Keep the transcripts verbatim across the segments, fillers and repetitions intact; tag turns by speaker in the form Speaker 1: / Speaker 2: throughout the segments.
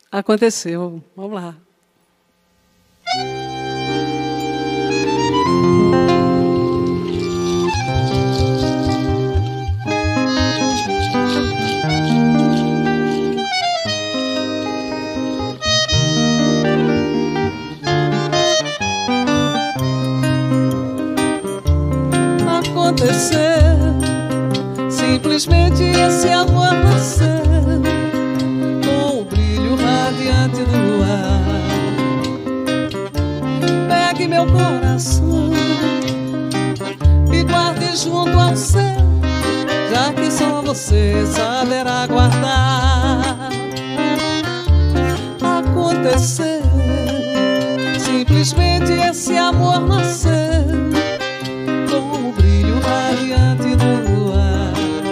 Speaker 1: Aconteceu. Vamos lá.
Speaker 2: Aconteceu, simplesmente esse amor nasceu com o brilho radiante do luar. Pegue meu coração e guarde junto ao céu, já que só você saberá guardar. Aconteceu, simplesmente esse amor nasceu com o brilho radiante do luar.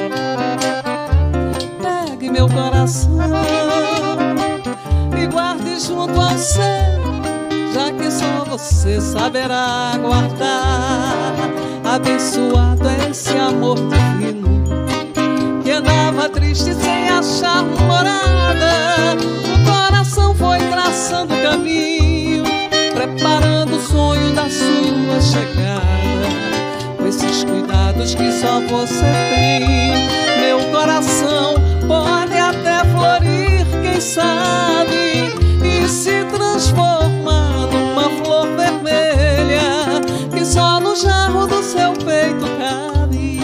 Speaker 2: Pegue meu coração e guarde junto ao céu, já que só você saberá guardar. Abençoado é esse amor divino que andava triste sem achar morada. O coração foi traçando o caminho, preparando o sonho da sua chegada, com esses cuidados que só você tem. Meu coração pode até florir, quem sabe, e se transformar numa flor vermelha que só no jarro do seu peito cabe.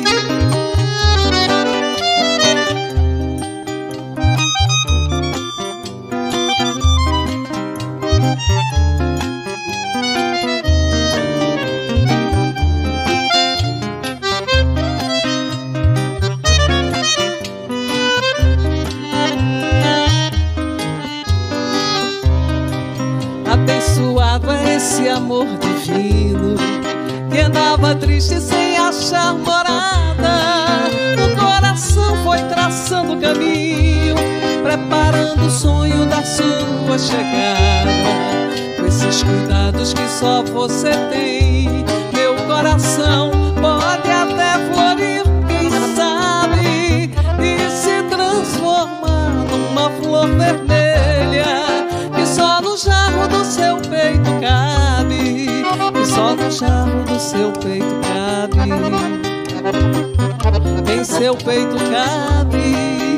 Speaker 2: Abençoado é esse amor divino que andava triste sem achar morada. O coração foi traçando o caminho, preparando o sonho da sua chegada, com esses cuidados que só você tem. Meu coração pode até florir, quem sabe, e se transformar numa flor vermelha que só no jarro do seu peito cabe, que só no jarro do seu peito cabe, em seu peito cabe.